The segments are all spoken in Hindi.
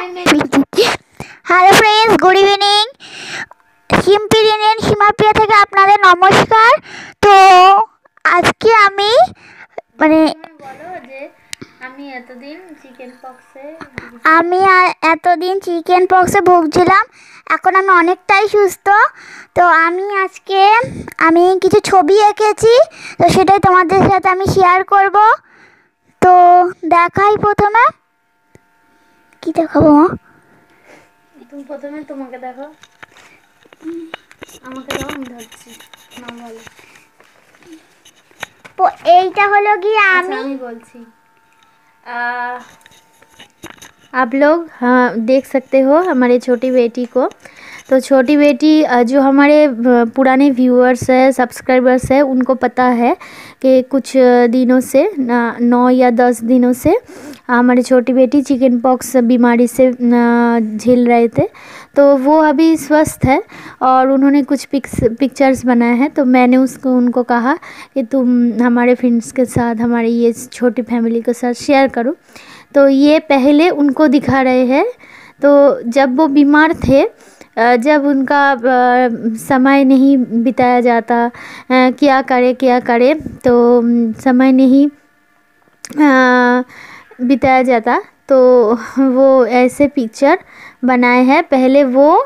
Hello friends, good evening. Simapriya থেকে আপনাদের নমস্কার। তো আজকে আমি বলো যে আমি এতদিন চিকেন পক্সে ভুগছিলাম। এখন আমি অনেকটাই সুস্থ। তো আমি কিছু ছবি এঁকেছি, তো সেটাই তোমাদের সাথে আমি শেয়ার করব। তো দেখাই, প্রথমে কি দেখাবো? তুমি প্রথমে তোমাকে দেখো, আমাকে দাও, আমি ধরছি। না বলো। এইটা হলো গিয়ে আমি बोलती आप लोग हाँ देख सकते हो हमारे छोटी बेटी को। तो छोटी बेटी जो हमारे पुराने व्यूअर्स है, सब्सक्राइबर्स है, उनको पता है कि कुछ दिनों से 9 या 10 दिनों से हमारी छोटी बेटी चिकन पॉक्स बीमारी से झेल रहे थे। तो वो अभी स्वस्थ है और उन्होंने कुछ पिक्चर्स बनाए हैं। तो मैंने उनको कहा कि तुम हमारे फ्रेंड्स के साथ, हमारे ये छोटी फैमिली के साथ शेयर करो। तो ये पहले उनको दिखा रहे हैं। तो जब वो बीमार थे, जब उनका समय नहीं बिताया जाता, क्या करे तो समय नहीं बिताया जाता, तो वो ऐसे पिक्चर बनाए हैं। पहले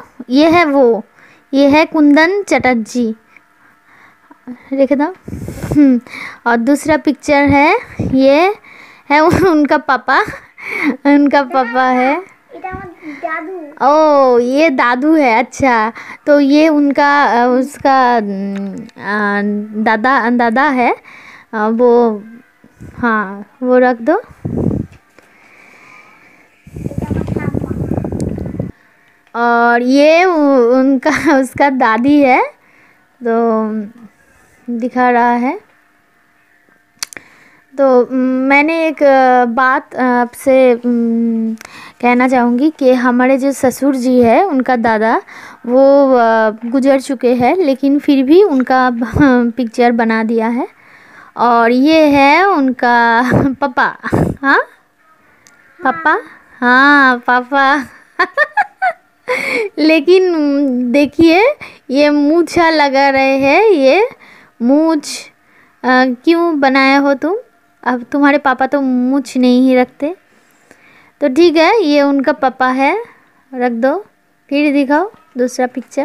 ये है कुंदन चटर्जी, देखे था। और दूसरा पिक्चर है, ये है उनका पापा है। ओ, ये दादू है। अच्छा, तो ये उसका दादा है। वो हाँ, वो रख दो। और ये उसका दादी है, तो दिखा रहा है। तो मैंने एक बात आपसे कहना चाहूँगी कि हमारे जो ससुर जी है, उनका दादा वो गुजर चुके हैं, लेकिन फिर भी उनका पिक्चर बना दिया है। और ये है उनका पापा। हाँ पापा लेकिन देखिए, ये मूछा लगा रहे हैं। ये मूछ क्यों बनाया हो तुम? अब तुम्हारे पापा तो मूछ नहीं ही रखते। तो ठीक है, ये उनका पापा है, रख दो। फिर दिखाओ दूसरा पिक्चर।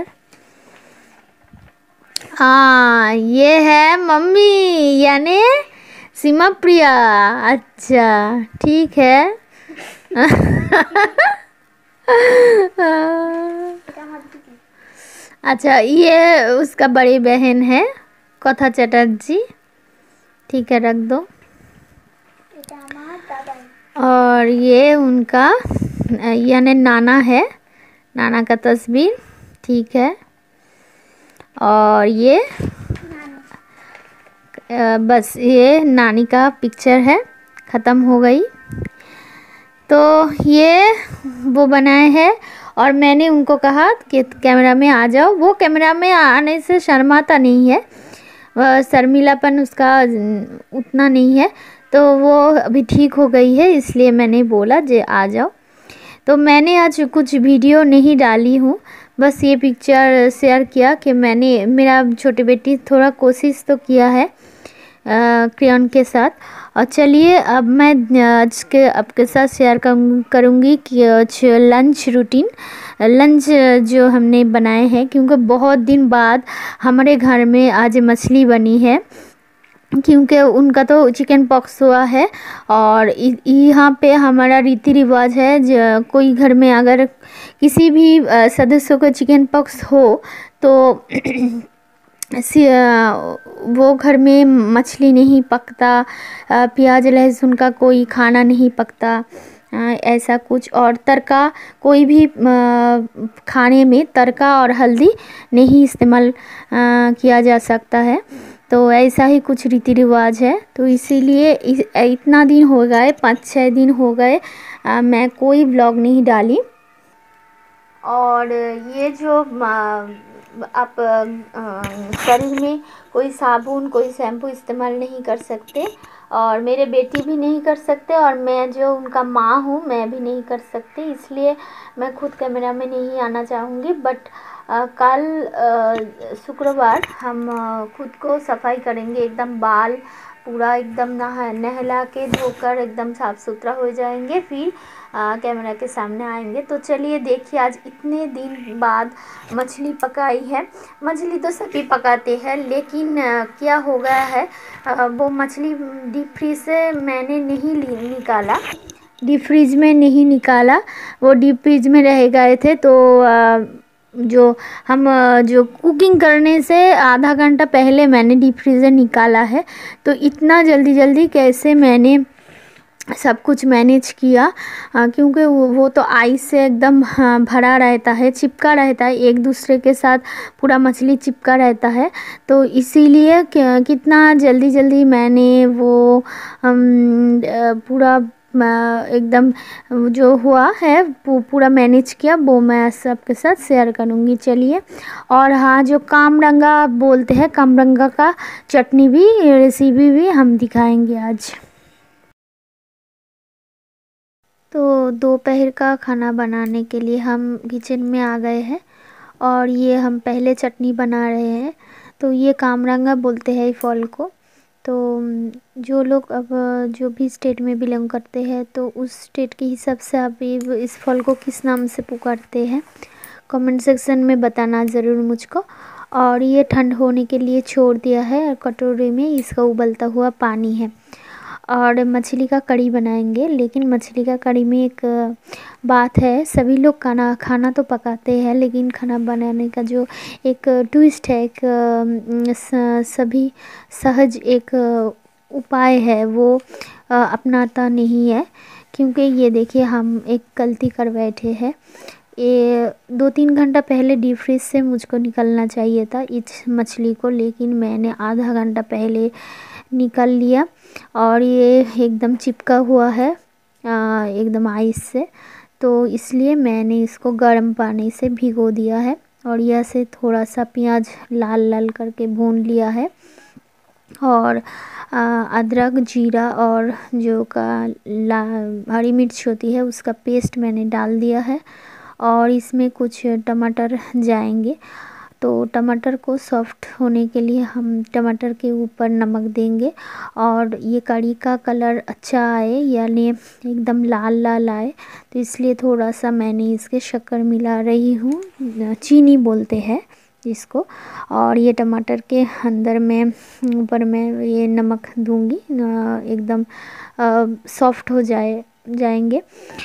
हाँ, ये है मम्मी, यानी सीमाप्रिया। अच्छा, ठीक है। अच्छा, ये उसका बड़ी बहन है, कथा चटर्जी। ठीक है, रख दो। और ये उनका यानी नाना है, नाना का तस्वीर। ठीक है। और ये बस ये नानी का पिक्चर है, ख़त्म हो गई। तो ये वो बनाए हैं। और मैंने उनको कहा कि कैमरा में आ जाओ। वो कैमरा में आने से शर्माता नहीं है, शर्मीलापन उसका उतना नहीं है। तो वो अभी ठीक हो गई है, इसलिए मैंने बोला जे आ जाओ। तो मैंने आज कुछ वीडियो नहीं डाली हूँ, बस ये पिक्चर शेयर किया कि मेरा छोटी बेटी थोड़ा कोशिश तो किया है क्रेयॉन के साथ। और चलिए, अब मैं आज के आपके साथ शेयर करूँगी कि लंच रूटीन, लंच जो हमने बनाए हैं, क्योंकि बहुत दिन बाद हमारे घर में आज मछली बनी है, क्योंकि उनका तो चिकन पॉक्स हुआ है। और यहाँ पे हमारा रीति रिवाज है, कोई घर में अगर किसी भी सदस्य को चिकन पॉक्स हो तो वो घर में मछली नहीं पकता, प्याज लहसुन का कोई खाना नहीं पकता, ऐसा कुछ। और तड़का, कोई भी खाने में तड़का और हल्दी नहीं इस्तेमाल किया जा सकता है। तो ऐसा ही कुछ रीति रिवाज है। तो इसीलिए इतना दिन हो गए, 5-6 दिन हो गए, मैं कोई व्लॉग नहीं डाली। और ये जो आप शरीर में कोई साबुन, कोई शैम्पू इस्तेमाल नहीं कर सकते। और मेरे बेटी भी नहीं कर सकते और मैं जो उनका माँ हूँ मैं भी नहीं कर सकती, इसलिए मैं खुद कैमरा में नहीं आना चाहूँगी। बट कल शुक्रवार हम खुद को सफाई करेंगे, एकदम बाल पूरा एकदम नहला के धोकर एकदम साफ़ सुथरा हो जाएंगे, फिर कैमरा के सामने आएंगे। तो चलिए देखिए, आज इतने दिन बाद मछली पकाई है। मछली तो सभी पकाते हैं, लेकिन क्या हो गया है, वो मछली डीप फ्रीज से मैंने नहीं निकाला, डीप फ्रीज में नहीं निकाला, वो डीप फ्रीज में रह गए थे। तो जो कुकिंग करने से आधा घंटा पहले मैंने डीप फ्रीज़र निकाला है। तो इतना जल्दी जल्दी कैसे मैंने सब कुछ मैनेज किया, क्योंकि वो तो आइस से एकदम भरा रहता है, चिपका रहता है, एक दूसरे के साथ पूरा मछली चिपका रहता है। तो इसीलिए कितना जल्दी जल्दी मैंने वो पूरा एकदम जो हुआ है पूरा मैनेज किया, वो मैं सबके साथ शेयर करूँगी। चलिए, और हाँ, जो कामरंगा बोलते हैं, कामरंगा का चटनी भी रेसिपी भी हम दिखाएंगे आज। तो दोपहर का खाना बनाने के लिए हम किचन में आ गए हैं और ये हम पहले चटनी बना रहे हैं। तो ये कामरंगा बोलते हैं फल को। तो जो लोग अब जो भी स्टेट में बिलोंग करते हैं, तो उस स्टेट के हिसाब से आप इस फल को किस नाम से पुकारते हैं, कमेंट सेक्शन में बताना ज़रूर मुझको। और ये ठंड होने के लिए छोड़ दिया है और कटोरी में इसका उबलता हुआ पानी है। और मछली का कढ़ी बनाएंगे, लेकिन मछली का कढ़ी में एक बात है, सभी लोग खाना तो पकाते हैं, लेकिन खाना बनाने का जो एक ट्विस्ट है, एक सभी सहज एक उपाय है, वो अपनाता नहीं है। क्योंकि ये देखिए, हम एक गलती कर बैठे हैं। ये 2-3 घंटा पहले डीप फ्रीज से मुझको निकलना चाहिए था इस मछली को, लेकिन मैंने आधा घंटा पहले निकल लिया और ये एकदम चिपका हुआ है एकदम आइस से। तो इसलिए मैंने इसको गर्म पानी से भिगो दिया है और यह से थोड़ा सा प्याज लाल लाल करके भून लिया है और अदरक, जीरा और जो हरी मिर्च होती है उसका पेस्ट मैंने डाल दिया है। और इसमें कुछ टमाटर जाएंगे। तो टमाटर को सॉफ्ट होने के लिए हम टमाटर के ऊपर नमक देंगे और ये कढ़ी का कलर अच्छा आए, यानी एकदम लाल लाल आए, तो इसलिए थोड़ा सा मैंने इसके शक्कर मिला रही हूँ, चीनी बोलते हैं इसको। और ये टमाटर के अंदर में ऊपर में ये नमक दूंगी, एकदम सॉफ्ट हो जाएंगे।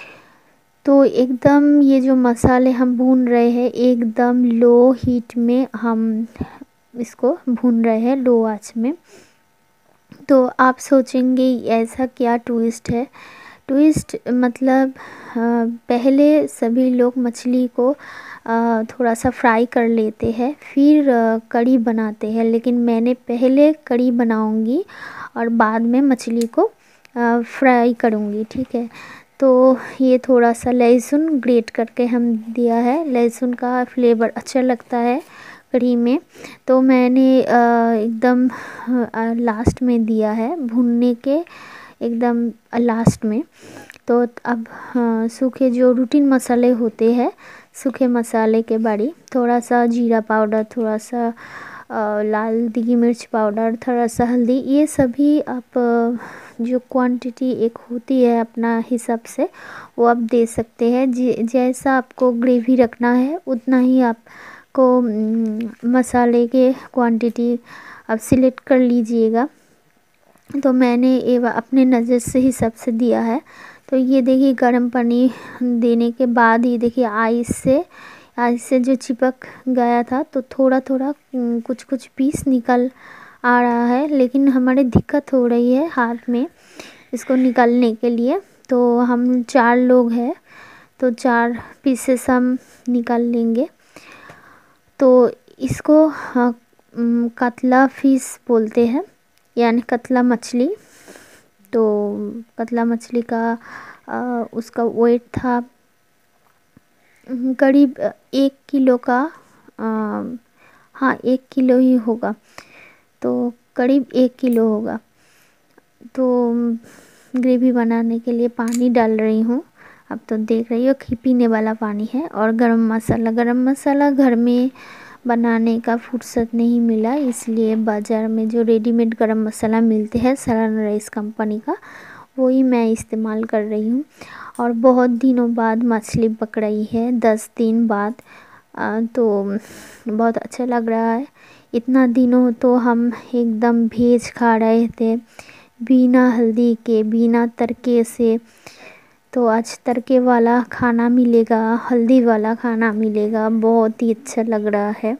तो एकदम ये जो मसाले हम भून रहे हैं, एकदम लो हीट में हम इसको भून रहे हैं, लो आंच में। तो आप सोचेंगे ऐसा क्या ट्विस्ट है? ट्विस्ट मतलब पहले सभी लोग मछली को थोड़ा सा फ्राई कर लेते हैं, फिर कढ़ी बनाते हैं, लेकिन मैंने पहले कढ़ी बनाऊंगी और बाद में मछली को फ्राई करूंगी, ठीक है। तो ये थोड़ा सा लहसुन ग्रेट करके हम दिया है, लहसुन का फ्लेवर अच्छा लगता है कढ़ी में, तो मैंने एकदम लास्ट में दिया है, भुनने के एकदम लास्ट में। तो अब सूखे जो रूटीन मसाले होते हैं, सूखे मसाले के बारी, थोड़ा सा जीरा पाउडर, थोड़ा सा लाल तीखी मिर्च पाउडर, थोड़ा सा हल्दी, ये सभी आप जो क्वांटिटी एक होती है अपना हिसाब से वो आप दे सकते हैं। जैसा आपको ग्रेवी रखना है उतना ही आपको मसाले के क्वांटिटी आप सिलेक्ट कर लीजिएगा। तो मैंने ये अपने नज़र से हिसाब से दिया है। तो ये देखिए, गर्म पानी देने के बाद ये देखिए आइस से जो चिपक गया था, तो थोड़ा थोड़ा कुछ पीस निकल आ रहा है, लेकिन हमारे दिक्कत हो रही है हाथ में इसको निकालने के लिए। तो हम 4 लोग हैं, तो 4 पीसेस हम निकाल लेंगे। तो इसको कतला फिश बोलते हैं, यानी कतला मछली। तो कतला मछली का उसका वेट था करीब 1 किलो का, हाँ 1 किलो ही होगा, तो करीब 1 किलो होगा। तो ग्रेवी बनाने के लिए पानी डाल रही हूँ। अब तो देख रही हो कि पीने वाला पानी है। और गरम मसाला घर में बनाने का फुर्सत नहीं मिला, इसलिए बाज़ार में जो रेडीमेड गरम मसाला मिलते हैं सलन राइस कंपनी का, वही मैं इस्तेमाल कर रही हूँ। और बहुत दिनों बाद मछली पकड़ाई है, 10 दिन बाद। तो बहुत अच्छा लग रहा है। इतना दिनों तो हम एकदम वेज खा रहे थे, बिना हल्दी के, बिना तड़के से। तो आज तड़के वाला खाना मिलेगा, हल्दी वाला खाना मिलेगा, बहुत ही अच्छा लग रहा है।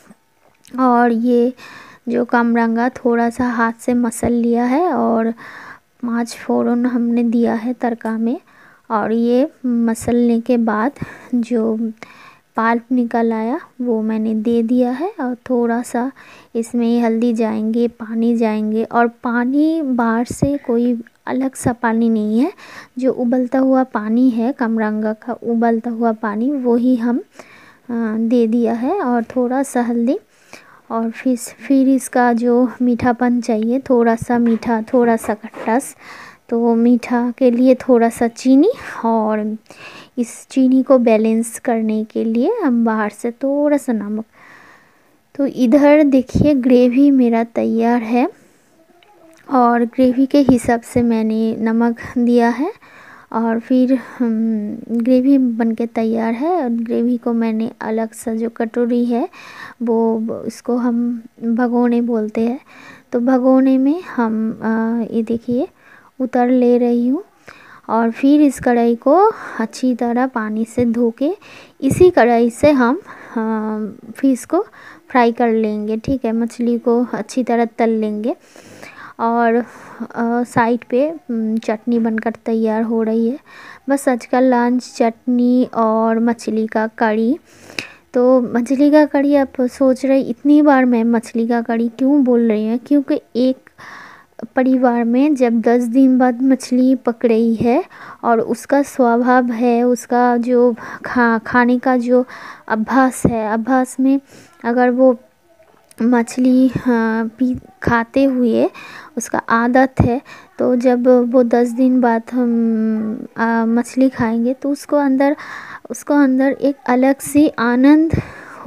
और ये जो कामरंगा थोड़ा सा हाथ से मसल लिया है और 5 फोड़न हमने दिया है तड़का में। और ये मसलने के बाद जो पल्प निकल आया वो मैंने दे दिया है। और थोड़ा सा इसमें हल्दी जाएंगे, पानी जाएंगे। और पानी बाहर से कोई अलग सा पानी नहीं है, जो उबलता हुआ पानी है कामरंगा का, उबलता हुआ पानी वही हम दे दिया है। और थोड़ा सा हल्दी। और फिर इसका जो मीठापन चाहिए, थोड़ा सा मीठा, थोड़ा सा खट्टास, तो वो मीठा के लिए थोड़ा सा चीनी। और इस चीनी को बैलेंस करने के लिए हम बाहर से थोड़ा सा नमक। तो इधर देखिए ग्रेवी मेरा तैयार है। और ग्रेवी के हिसाब से मैंने नमक दिया है। और फिर ग्रेवी बनके तैयार है। और ग्रेवी को मैंने अलग सा जो कटोरी है वो इसको हम भगोने बोलते हैं, तो भगोने में हम ये देखिए उतर ले रही हूँ। और फिर इस कढ़ाई को अच्छी तरह पानी से धो के इसी कढ़ाई से हम फिश को फ्राई कर लेंगे। ठीक है, मछली को अच्छी तरह तल लेंगे। और साइड पे चटनी बनकर तैयार हो रही है। बस आज का लंच चटनी और मछली का कड़ी। तो मछली का कड़ी आप सोच रहे इतनी बार मैं मछली का कड़ी क्यों बोल रही हूँ, क्योंकि एक परिवार में जब 10 दिन बाद मछली पकड़ी है और उसका स्वभाव है, उसका जो खाने का जो अभ्यास है, अभ्यास में अगर वो मछली खाते हुए उसका आदत है, तो जब वो 10 दिन बाद हम मछली खाएंगे तो उसको अंदर एक अलग सी आनंद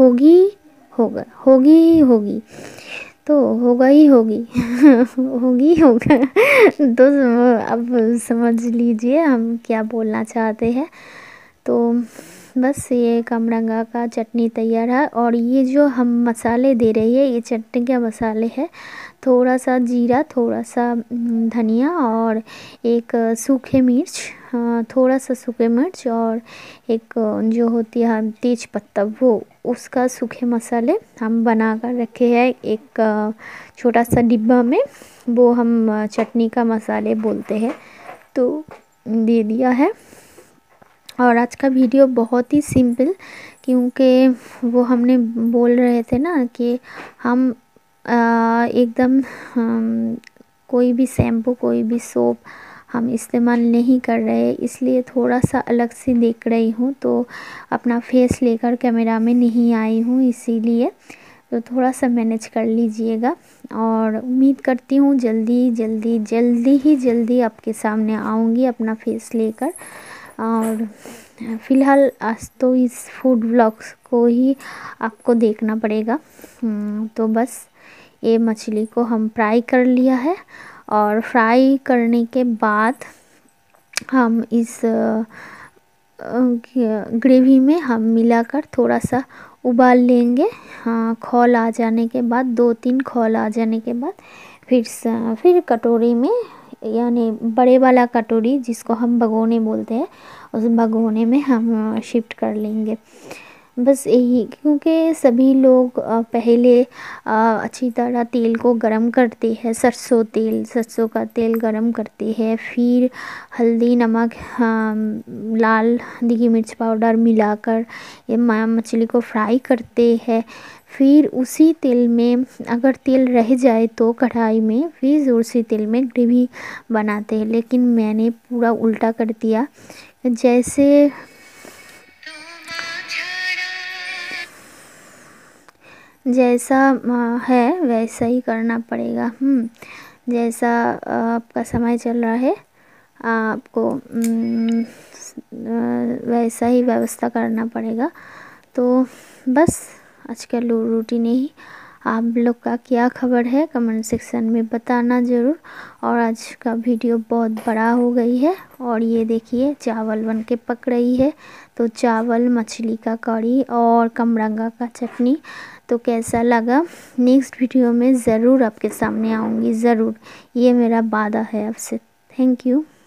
होगी तो होगा ही होगी होगा। तो अब समझ लीजिए हम क्या बोलना चाहते हैं। तो बस ये कामरंगा का चटनी तैयार है। और ये जो हम मसाले दे रहे हैं, ये चटनी के मसाले हैं। थोड़ा सा जीरा, थोड़ा सा धनिया और एक सूखे मिर्च, थोड़ा सा सूखे मिर्च और एक जो होती है तेज पत्ता, वो उसका सूखे मसाले हम बना कर रखे हैं एक छोटा सा डिब्बा में, वो हम चटनी का मसाले बोलते हैं, तो दे दिया है। और आज का वीडियो बहुत ही सिंपल, क्योंकि वो हमने बोल रहे थे ना कि हम एकदम कोई भी शैम्पू, कोई भी सोप हम इस्तेमाल नहीं कर रहे, इसलिए थोड़ा सा अलग से देख रही हूँ। तो अपना फेस लेकर कैमरा में नहीं आई हूँ, इसीलिए तो थोड़ा सा मैनेज कर लीजिएगा। और उम्मीद करती हूँ जल्दी आपके सामने आऊँगी अपना फेस लेकर। और फ़िलहाल आज तो इस फूड व्लॉग्स को ही आपको देखना पड़ेगा। तो बस ये मछली को हम फ्राई कर लिया है। और फ्राई करने के बाद हम इस ग्रेवी में हम मिलाकर थोड़ा सा उबाल लेंगे। खौल आ जाने के बाद, 2-3 खौल आ जाने के बाद फिर कटोरी में, यानी बड़े वाला कटोरी जिसको हम भगोने बोलते हैं, उस भगोने में हम शिफ्ट कर लेंगे। बस यही, क्योंकि सभी लोग पहले अच्छी तरह तेल को गरम करते हैं, सरसों का तेल गरम करते हैं, फिर हल्दी, नमक, लाल दिखी मिर्च पाउडर मिलाकर ये मछली को फ्राई करते हैं। फिर उसी तेल में, अगर तेल रह जाए तो कढ़ाई में, फिर उसी तेल में ग्रेवी बनाते हैं। लेकिन मैंने पूरा उल्टा कर दिया, जैसा है वैसा ही करना पड़ेगा। जैसा आपका समय चल रहा है आपको वैसा ही व्यवस्था करना पड़ेगा। तो बस आज का रूटीन यही। आप लोग का क्या खबर है कमेंट सेक्शन में बताना ज़रूर। और आज का वीडियो बहुत बड़ा हो गई है। और ये देखिए चावल बन के पक रही है। तो चावल, मछली का कढ़ी और कमरंगा का चटनी। तो कैसा लगा, नेक्स्ट वीडियो में ज़रूर आपके सामने आऊँगी, ज़रूर, ये मेरा वादा है आपसे। Thank you.